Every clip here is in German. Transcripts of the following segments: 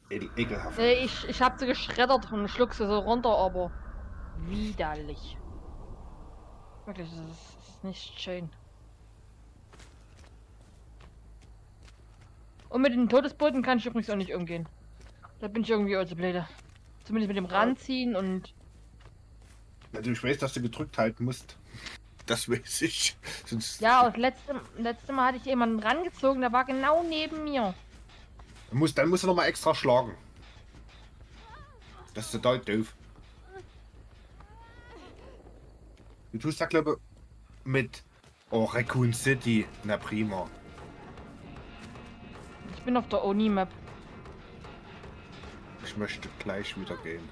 Ekelhaft. Nee, ich hab sie geschreddert und schluck sie so runter, aber widerlich. Wirklich, das ist nicht schön. Und mit den Todesboten kann ich übrigens auch nicht umgehen. Da bin ich irgendwie also blöde. Zumindest mit dem Ja, Ranziehen und... also ich weiß, dass du gedrückt halten musst. Das weiß ich. Sonst Ja, letzte Mal hatte ich jemanden rangezogen, der war genau neben mir. dann musst du noch mal extra schlagen. Das ist total doof. Du tust da, glaube ich, mit Raccoon City. Na prima. Ich bin auf der Oni-Map. Ich möchte gleich wieder gehen.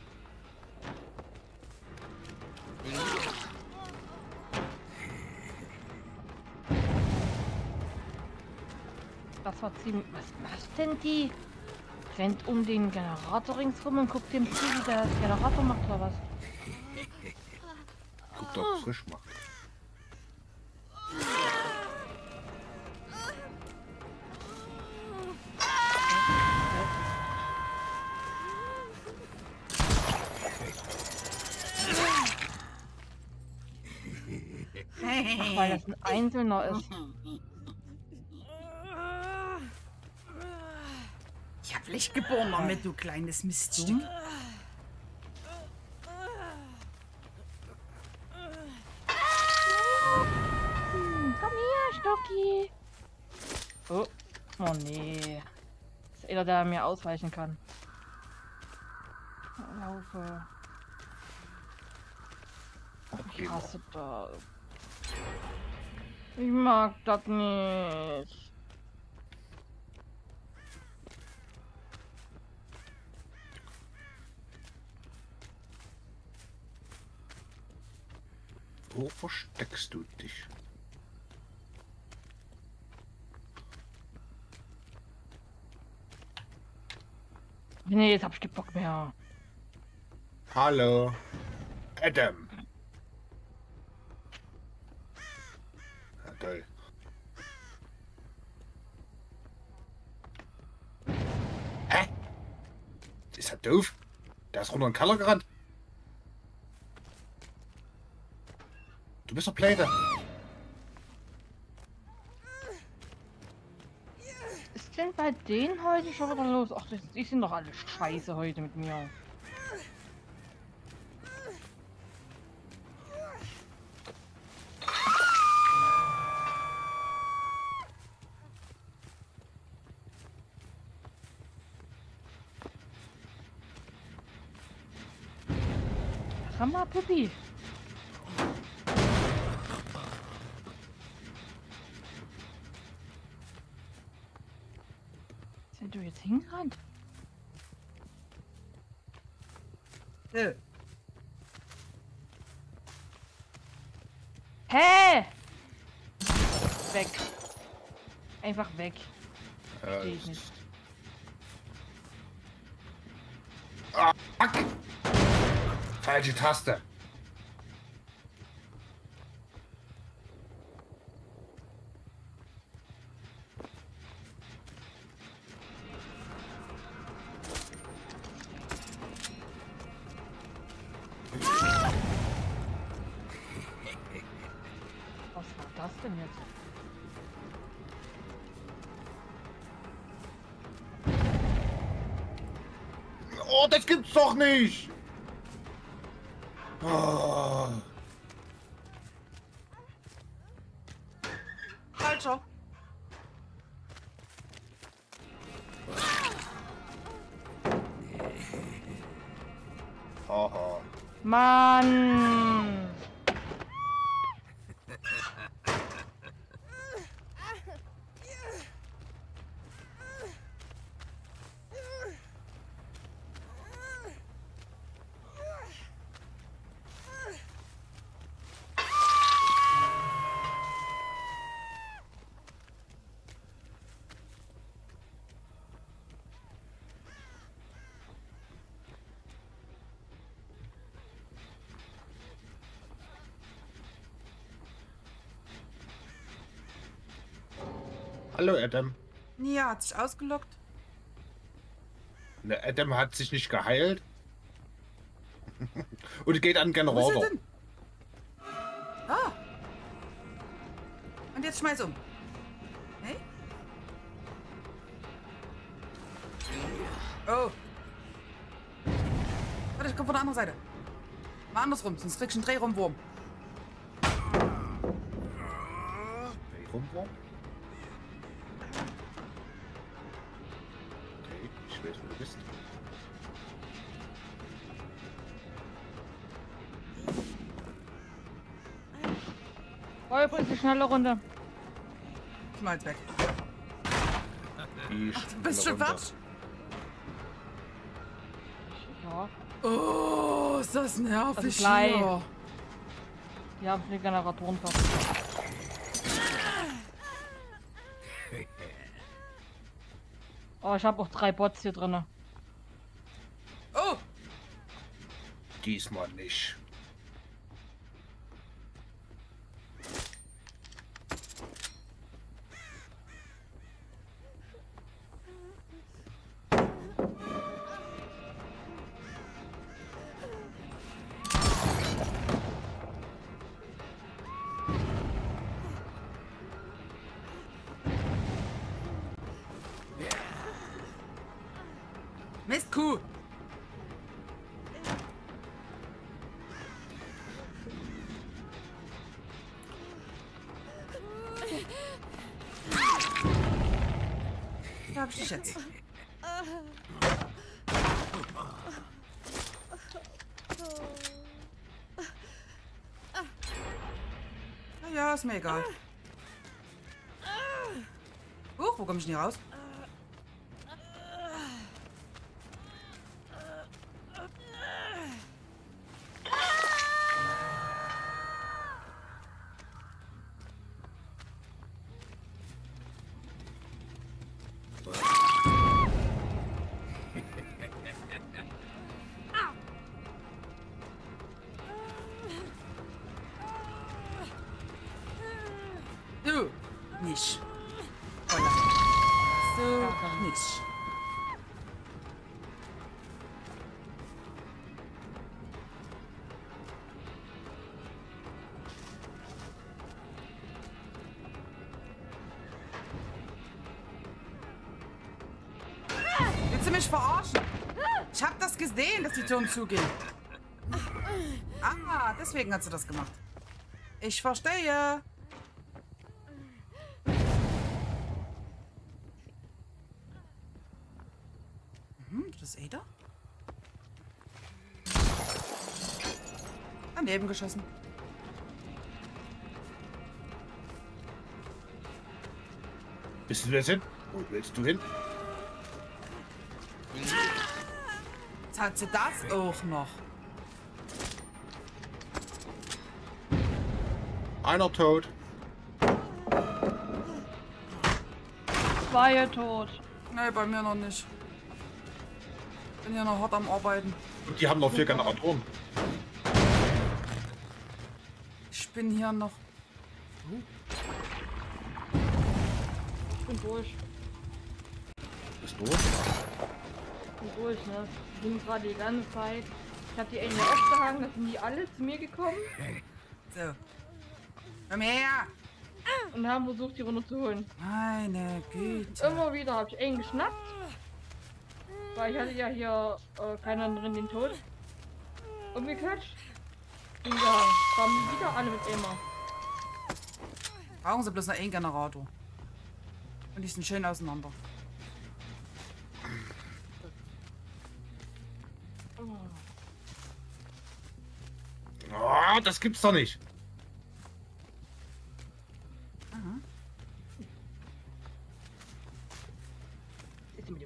Das war ziemlich... Was macht denn die? Rennt um den Generator ringsrum und guckt dem zu, wie der das Generator macht oder was? Guck doch frisch macht. Ach, weil das ein Einzelner ist. Ich hab Licht geboren damit, du kleines Miststück. Komm her, Stocki. Oh, oh nee. Das ist einer, der mir ausweichen kann. Laufe. Ich Prima. hasse das. Ich mag das nicht. Wo versteckst du dich? Nee, jetzt hab ich keinen Bock mehr. Hallo. Adam. Ja, toll. Hä? Ist er doof? Der ist runter in den Keller gerannt. Du bist doch pleite. Was ist denn bei denen heute schon wieder los? Ach, die sind doch alle scheiße heute mit mir. Hammer, Puppi. Sind du jetzt hingerannt? Hä? Weg. Einfach weg. Verstehe ich nicht. Ah, fuck. Falsche Taste. Was war das denn jetzt? Oh, das gibt's doch nicht. Oh. Falscher. Haha. Mann! Hallo, Adam. Ja, hat sich ausgelockt. Der Adam hat sich nicht geheilt. Und geht an den Wo ist er Generator. denn? Ah. Und jetzt schmeiß um. Hey? Oh. Warte, ich komm von der anderen Seite. Mal andersrum, sonst kriegst du einen Drehrummwurm. Rumwurm? Okay, ich weiß, wo du bist. Oh, übrigens die schnelle Runde. Schmalz weg. Die Ach, du bist schon runter. fertig? Ja, Oh, ist das nervig Also gleich. hier. wir haben die Generatoren fertig. Oh, ich habe auch 3 Bots hier drin. Oh, Diesmal nicht. Mistkuh. Da hab ich dich jetzt. Na ja, ist mir egal. Wo komme ich denn hier raus? Du nicht. Feuer. So nicht. Willst du mich verarschen? Ich hab das gesehen, dass die Türen zugehen. Ah, deswegen hat sie das gemacht. Ich verstehe. Das ist Ada? Daneben geschossen. Bist du jetzt hin? Wo willst du hin? Jetzt hat sie das auch noch. Einer tot. 2 tot. Nee, bei mir noch nicht. Bin ja noch hart am Arbeiten. Und die haben noch 4 Generatoren. Ich bin hier noch. Ich bin durch. Bist du? Ich bin durch, ne? Ich bin gerade die ganze Zeit. Ich habe die Ende aufgehangen, da sind die alle zu mir gekommen So. Komm her! und haben versucht, die runterzuholen. Meine Güte. Immer wieder habe ich einen geschnappt. Weil ich hatte ja hier keinen drin den Tod umgeklatscht. Und ja, kamen wieder alle mit immer. Brauchen sie bloß noch einen Generator. Und die sind schön auseinander. Oh, das gibt's doch nicht. Ist mit dem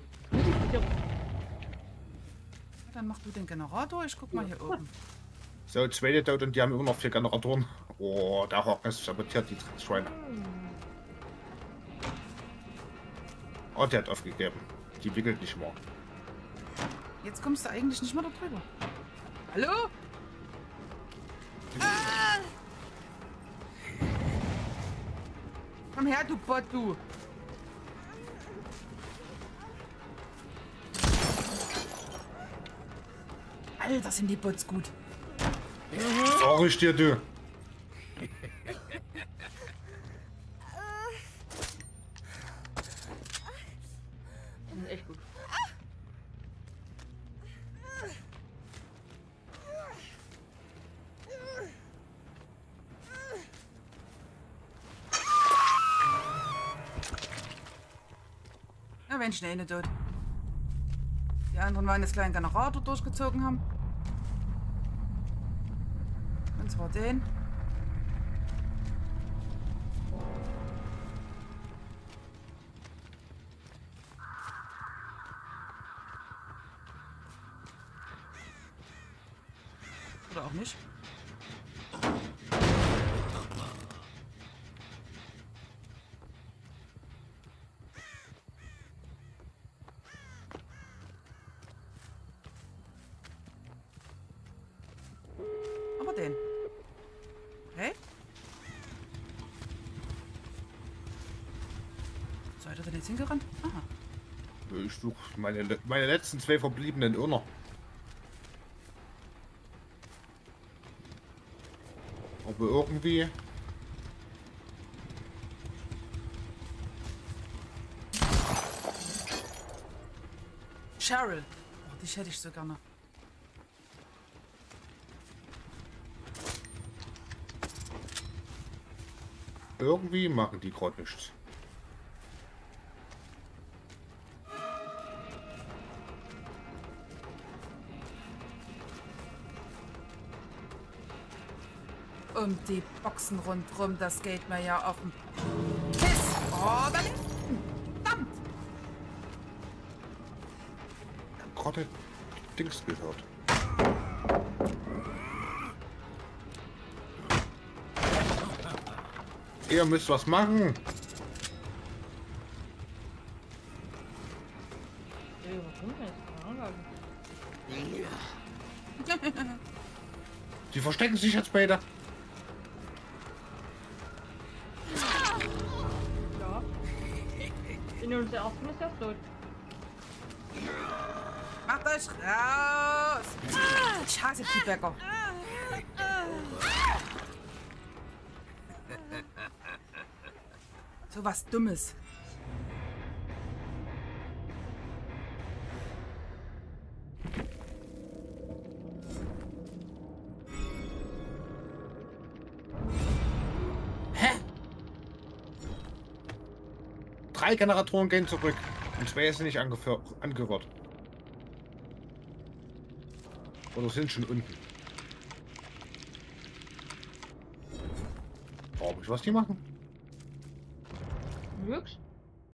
Dann mach du den Generator, ich guck mal hier oben. So, 2 tot und die haben immer noch 4 Generatoren. Oh, der Haken ist sabotiert, die Schweine. Oh, der hat aufgegeben. Die wickelt nicht mehr. Jetzt kommst du eigentlich nicht mehr da drüber. Hallo? Ah! Komm her, du Bot, du. Alter, sind die Bots gut. Sag ich dir, du. Die sind echt gut. Na, wenn schnell nicht tot. Die anderen wollen das kleinen Generator durchgezogen haben. Und zwar den. Oder auch nicht. Aber den. Okay. Seid ihr denn jetzt hingerannt? Aha. Ich suche meine letzten 2 verbliebenen Irrer. Aber irgendwie... Cheryl. Oh, dich hätte ich so gerne. Irgendwie machen die gerade nichts. Um die Boxen rundrum, das geht mir ja auf den Piss. Oh, da hinten. Verdammt. Gerade Dings gehört. Ihr müsst was machen. Die verstecken sich jetzt beide. Ja. In uns der Ersten ist er tot. Macht euch raus. Ich hasse Piebäcker. So was Dummes. Hä? 3 Generatoren gehen zurück. Und 2 sind nicht angehört. Oder sind schon unten. Brauche ich was die machen? Nix.